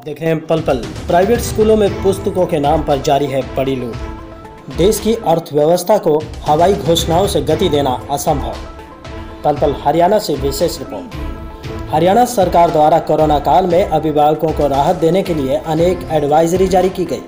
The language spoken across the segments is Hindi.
देख रहे हैं पल पल। प्राइवेट स्कूलों में पुस्तकों के नाम पर जारी है बड़ी लूट। देश की अर्थव्यवस्था को हवाई घोषणाओं से गति देना असंभव। पल पल हरियाणा से विशेष रिपोर्ट। हरियाणा सरकार द्वारा कोरोना काल में अभिभावकों को राहत देने के लिए अनेक एडवाइजरी जारी की गई,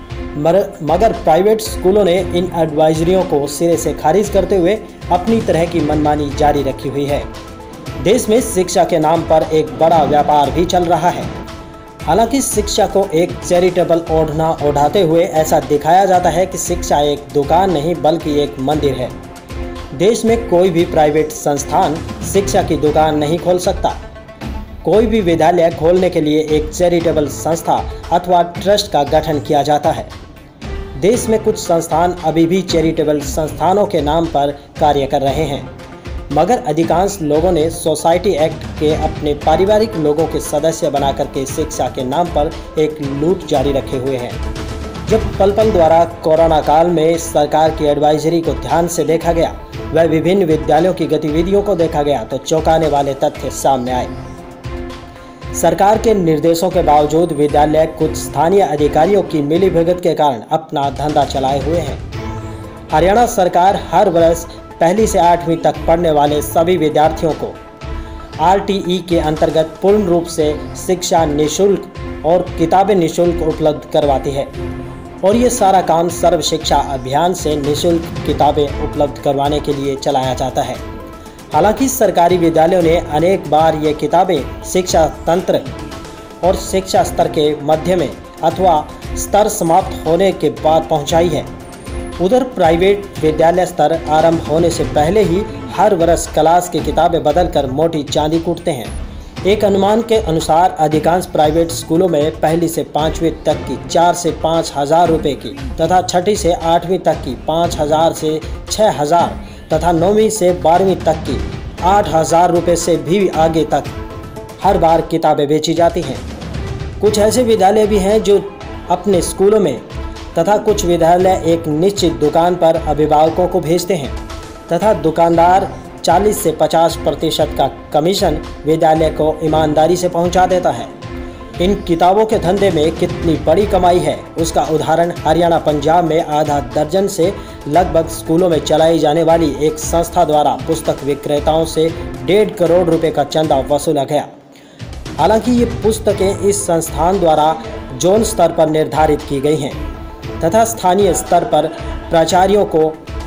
मगर प्राइवेट स्कूलों ने इन एडवाइजरियों को सिरे से खारिज करते हुए अपनी तरह की मनमानी जारी रखी हुई है। देश में शिक्षा के नाम पर एक बड़ा व्यापार भी चल रहा है। हालांकि शिक्षा को एक चैरिटेबल ओढ़ना ओढ़ाते हुए ऐसा दिखाया जाता है कि शिक्षा एक दुकान नहीं बल्कि एक मंदिर है। देश में कोई भी प्राइवेट संस्थान शिक्षा की दुकान नहीं खोल सकता। कोई भी विद्यालय खोलने के लिए एक चैरिटेबल संस्था अथवा ट्रस्ट का गठन किया जाता है। देश में कुछ संस्थान अभी भी चैरिटेबल संस्थानों के नाम पर कार्य कर रहे हैं, मगर अधिकांश लोगों ने सोसाइटी एक्ट के अपने पारिवारिक लोगों के सदस्य बनाकर के शिक्षा के नाम पर एक लूट जारी रखे हुए हैं। जब पल पल द्वारा कोरोना काल में सरकार की एडवाइजरी को ध्यान से देखा गया व विभिन्न विद्यालयों की गतिविधियों को देखा गया तो चौंकाने वाले तथ्य सामने आए। सरकार के निर्देशों के बावजूद विद्यालय कुछ स्थानीय अधिकारियों की मिलीभगत के कारण अपना धंधा चलाए हुए हैं। हरियाणा सरकार हर वर्ष पहली से 8वीं तक पढ़ने वाले सभी विद्यार्थियों को RTE के अंतर्गत पूर्ण रूप से शिक्षा निःशुल्क और किताबें निःशुल्क उपलब्ध करवाती है, और ये सारा काम सर्व शिक्षा अभियान से निःशुल्क किताबें उपलब्ध करवाने के लिए चलाया जाता है। हालांकि सरकारी विद्यालयों ने अनेक बार ये किताबें शिक्षा तंत्र और शिक्षा स्तर के मध्य में अथवा स्तर समाप्त होने के बाद पहुंचाई है। उधर प्राइवेट विद्यालय स्तर आरंभ होने से पहले ही हर वर्ष क्लास की किताबें बदलकर मोटी चांदी कूटते हैं। एक अनुमान के अनुसार अधिकांश प्राइवेट स्कूलों में पहली से 5वीं तक की 4 से 5 हज़ार रुपये की तथा छठी से 8वीं तक की 5,000 से 6,000 तथा 9वीं से 12वीं तक की 8,000 रुपये से भी आगे तक हर बार किताबें बेची जाती हैं। कुछ ऐसे विद्यालय भी हैं जो अपने स्कूलों में तथा कुछ विद्यालय एक निश्चित दुकान पर अभिभावकों को भेजते हैं तथा दुकानदार 40 से 50% का कमीशन विद्यालय को ईमानदारी से पहुंचा देता है। इन किताबों के धंधे में कितनी बड़ी कमाई है उसका उदाहरण हरियाणा पंजाब में आधा दर्जन से लगभग स्कूलों में चलाई जाने वाली एक संस्था द्वारा पुस्तक विक्रेताओं से 1.5 करोड़ रुपए का चंदा वसूला गया। हालांकि ये पुस्तकें इस संस्थान द्वारा जोन स्तर पर निर्धारित की गई हैं तथा स्थानीय स्तर पर प्राचार्यों को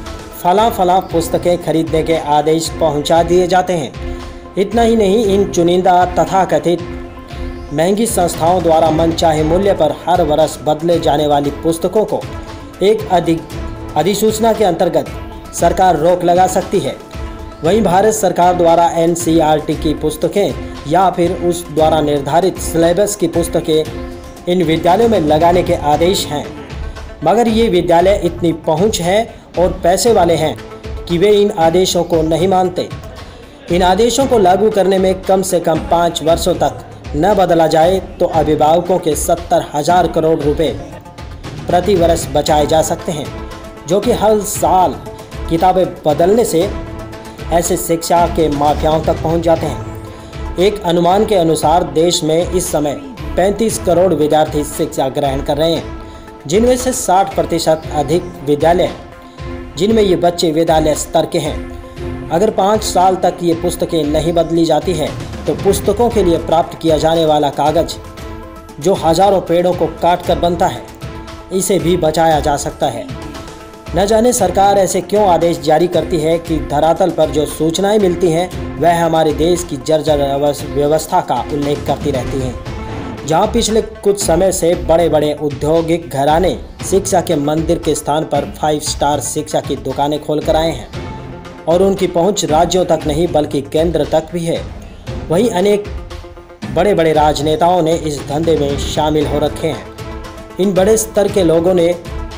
फला पुस्तकें खरीदने के आदेश पहुंचा दिए जाते हैं। इतना ही नहीं, इन चुनिंदा तथाकथित महंगी संस्थाओं द्वारा मनचाहे मूल्य पर हर वर्ष बदले जाने वाली पुस्तकों को एक अधिसूचना के अंतर्गत सरकार रोक लगा सकती है। वहीं भारत सरकार द्वारा NCERT की पुस्तकें या फिर उस द्वारा निर्धारित सिलेबस की पुस्तकें इन विद्यालयों में लगाने के आदेश हैं, मगर ये विद्यालय इतनी पहुंच है और पैसे वाले हैं कि वे इन आदेशों को नहीं मानते। इन आदेशों को लागू करने में कम से कम 5 वर्षों तक न बदला जाए तो अभिभावकों के 70,000 करोड़ रुपए प्रति वर्ष बचाए जा सकते हैं, जो कि हर साल किताबें बदलने से ऐसे शिक्षा के माफियाओं तक पहुंच जाते हैं। एक अनुमान के अनुसार देश में इस समय 35 करोड़ विद्यार्थी शिक्षा ग्रहण कर रहे हैं, जिनमें से 60% अधिक विद्यालय जिनमें ये बच्चे विद्यालय स्तर के हैं। अगर 5 साल तक ये पुस्तकें नहीं बदली जाती हैं तो पुस्तकों के लिए प्राप्त किया जाने वाला कागज जो हजारों पेड़ों को काट कर बनता है, इसे भी बचाया जा सकता है। न जाने सरकार ऐसे क्यों आदेश जारी करती है कि धरातल पर जो सूचनाएं मिलती हैं वह हमारे देश की जर्जर व्यवस्था का उल्लेख करती रहती हैं, जहां पिछले कुछ समय से बड़े बड़े औद्योगिक घराने शिक्षा के मंदिर के स्थान पर 5 स्टार शिक्षा की दुकानें खोल कर आए हैं और उनकी पहुंच राज्यों तक नहीं बल्कि केंद्र तक भी है। वहीं अनेक बड़े बड़े राजनेताओं ने इस धंधे में शामिल हो रखे हैं। इन बड़े स्तर के लोगों ने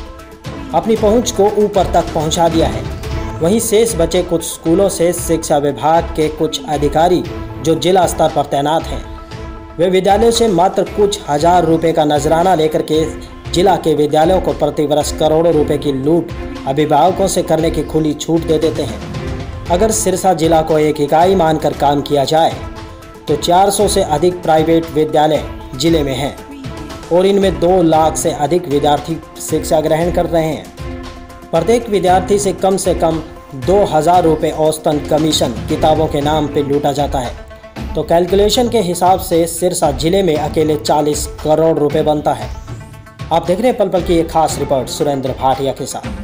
अपनी पहुंच को ऊपर तक पहुंचा दिया है। वहीं शेष बचे कुछ स्कूलों से शिक्षा विभाग के कुछ अधिकारी जो जिला स्तर पर तैनात हैं, वे विद्यालयों से मात्र कुछ हजार रुपए का नजराना लेकर के जिला के विद्यालयों को प्रतिवर्ष करोड़ों रुपए की लूट अभिभावकों से करने की खुली छूट दे देते हैं। अगर सिरसा जिला को एक इकाई मानकर काम किया जाए तो 400 से अधिक प्राइवेट विद्यालय जिले में हैं। और इनमें 2 लाख से अधिक विद्यार्थी शिक्षा ग्रहण कर रहे हैं। प्रत्येक विद्यार्थी से कम 2,000 रुपये औसतन कमीशन किताबों के नाम पर लूटा जाता है। तो कैलकुलेशन के हिसाब से सिरसा जिले में अकेले 40 करोड़ रुपए बनता है। आप देख रहे हैं पल पल की एक खास रिपोर्ट सुरेंद्र भाटिया के साथ।